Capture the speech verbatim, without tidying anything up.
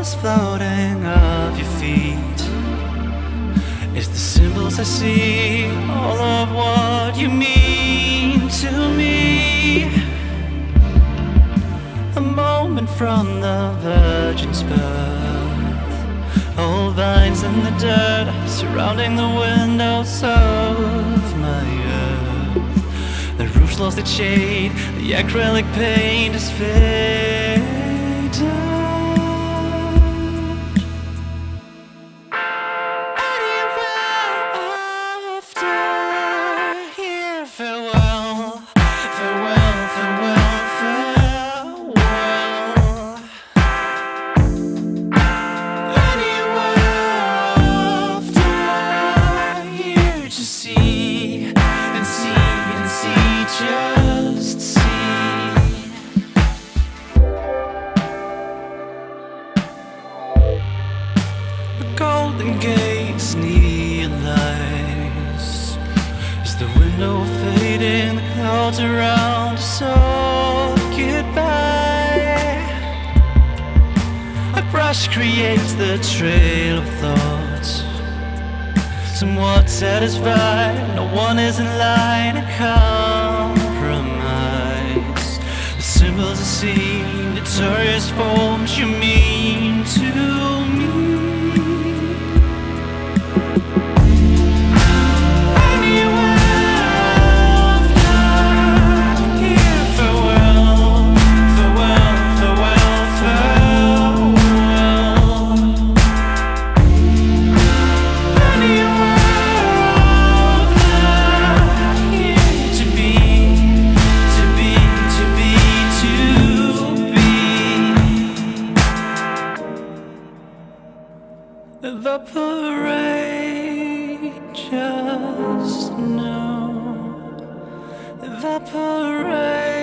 colors floating off your feet. It's the symbols I see, all of what you mean to me. A moment from the Virgin's birth, old vines in the dirt surrounding the windows of my earth. The roof's lost its shade, the acrylic paint is faded. Farewell, farewell, farewell, farewell. Anywhere after here to see and see and see, just see. The Golden Gate's neon lights, is the window fading, the clouds around, a soft goodbye. A brush creates the trail of thoughts, somewhat satisfied, no one is in line to compromise. The symbols are seen, notorious forms you mean to me. Evaporate, just know. Evaporate.